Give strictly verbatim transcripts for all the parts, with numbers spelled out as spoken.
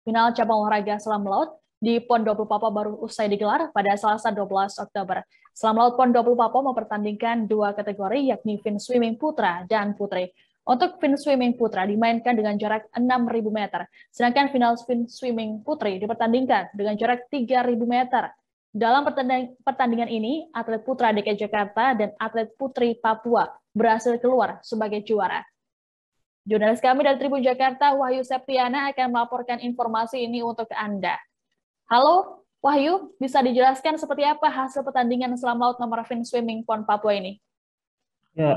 final cabang olahraga selam laut di Pon dua puluh Papua baru usai digelar pada Selasa dua belas Oktober. Selam laut Pon dua puluh Papua mempertandingkan dua kategori, yakni fin swimming putra dan putri. Untuk fin swimming putra dimainkan dengan jarak enam ribu meter, sedangkan final fin swimming putri dipertandingkan dengan jarak tiga ribu meter. Dalam pertandingan ini, atlet putra D K I Jakarta dan atlet putri Papua berhasil keluar sebagai juara. Jurnalis kami dari Tribun Jakarta, Wahyu Septiana, akan melaporkan informasi ini untuk Anda. Halo, Wahyu, bisa dijelaskan seperti apa hasil pertandingan selam laut nomor fin swimming Pon Papua ini? Ya,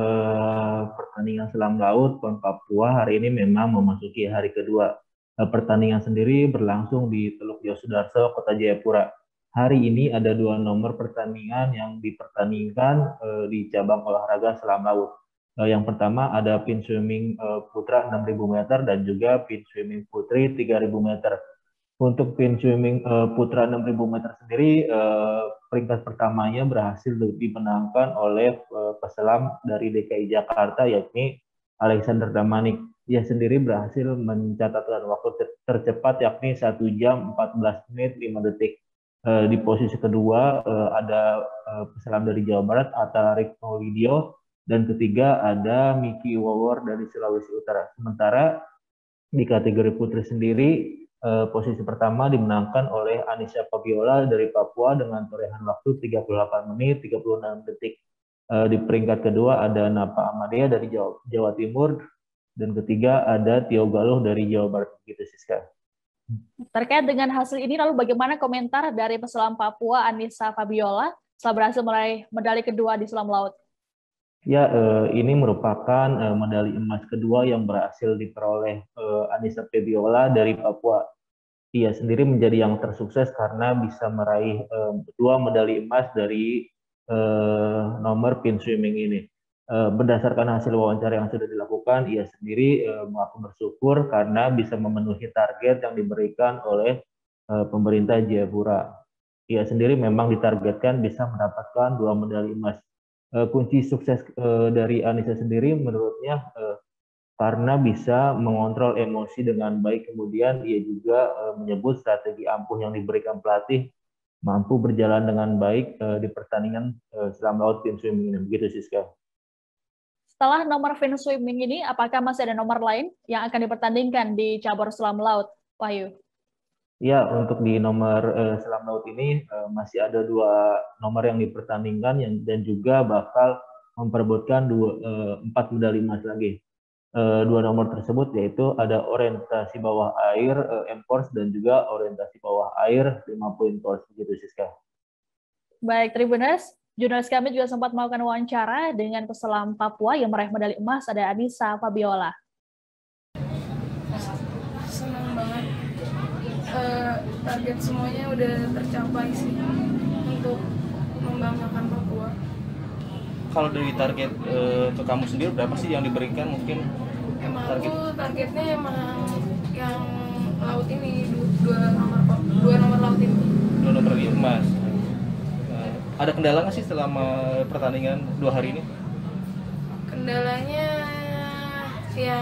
eh, pertandingan selam laut Pon Papua hari ini memang memasuki hari kedua. Eh, pertandingan sendiri berlangsung di Teluk Yosudarso, Kota Jayapura. Hari ini ada dua nomor pertandingan yang dipertandingkan eh, di cabang olahraga selam laut. Eh, yang pertama ada fin swimming eh, putra enam ribu meter dan juga fin swimming putri tiga ribu meter. Untuk fin swimming uh, putra enam ribu meter sendiri, uh, peringkat pertamanya berhasil dimenangkan oleh uh, peselam dari D K I Jakarta, yakni Alexander Damanik. Dia sendiri berhasil mencatatkan waktu ter tercepat, yakni satu jam empat belas menit lima detik. Uh, di posisi kedua uh, ada uh, peselam dari Jawa Barat, Atta Riknolidio, dan ketiga ada Miki Wawor dari Sulawesi Utara. Sementara di kategori putri sendiri, Uh, posisi pertama dimenangkan oleh Anissa Fabiola dari Papua dengan torehan waktu tiga puluh delapan menit tiga puluh enam detik. Uh, di peringkat kedua ada Napa Amadea dari Jawa, Jawa Timur, dan ketiga ada Tio Galuh dari Jawa Barat. Gitu, Siska. Terkait dengan hasil ini, lalu bagaimana komentar dari peselam Papua Anissa Fabiola setelah berhasil meraih medali kedua di selam laut? Ya, eh, ini merupakan eh, medali emas kedua yang berhasil diperoleh eh, Anissa Fabiola dari Papua. Ia sendiri menjadi yang tersukses karena bisa meraih eh, dua medali emas dari eh, nomor fin swimming ini. Eh, berdasarkan hasil wawancara yang sudah dilakukan, ia sendiri eh, mengaku bersyukur karena bisa memenuhi target yang diberikan oleh eh, pemerintah Jayapura. Ia sendiri memang ditargetkan bisa mendapatkan dua medali emas. Uh, kunci sukses uh, dari Anissa sendiri menurutnya uh, karena bisa mengontrol emosi dengan baik. Kemudian ia juga uh, menyebut strategi ampuh yang diberikan pelatih mampu berjalan dengan baik uh, di pertandingan uh, selam laut fin swimming ini. Begitu, Siska. Setelah nomor fin swimming ini, apakah masih ada nomor lain yang akan dipertandingkan di cabur selam laut, Wahyu? Ya, untuk di nomor uh, selam laut ini uh, masih ada dua nomor yang dipertandingkan yang, dan juga bakal memperebutkan dua, uh, empat medali emas lagi. Uh, dua nomor tersebut yaitu ada orientasi bawah air uh, M course dan juga orientasi bawah air lima point course. Begitu, Siska. Baik, Tribuners, jurnalis kami juga sempat melakukan wawancara dengan peselam Papua yang meraih medali emas, ada Anissa Fabiola. Senang banget. Uh, target semuanya udah tercapai sih untuk membanggakan Papua. Kalau dari target uh, ke kamu sendiri berapa sih yang diberikan mungkin? Emang target? Aku targetnya emang yang laut ini dua nomor dua nomor laut ini. Dua nomor emas. Uh, ada kendala nggak sih selama pertandingan dua hari ini? Kendalanya ya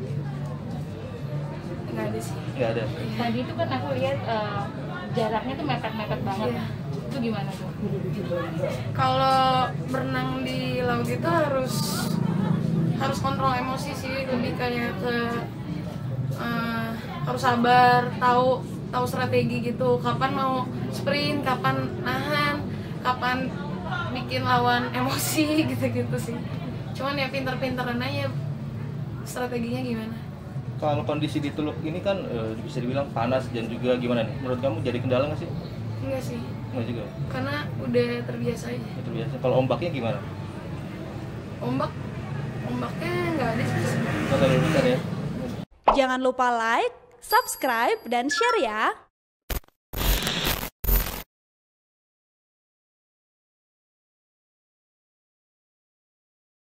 nggak ada sih. Nggak ada. Tadi itu kan aku lihat uh, jaraknya tuh mepet-mepet banget. Yeah. Itu gimana tuh? Kalau berenang di laut itu harus harus kontrol emosi sih, lebih kayak ke uh, harus sabar, tahu tahu strategi gitu. Kapan mau sprint, kapan nahan, kapan bikin lawan emosi gitu-gitu sih. Cuman ya pinter-pinteran aja strateginya gimana. Kalau kondisi di Teluk ini kan e, bisa dibilang panas dan juga gimana nih? Menurut kamu jadi kendala nggak sih? Enggak sih. Enggak juga? Karena udah terbiasa aja. Terbiasa. Kalau ombaknya gimana? Ombak? Ombaknya nggak ada sih. Nggak terlalu besar ya? Jangan lupa like, subscribe, dan share ya!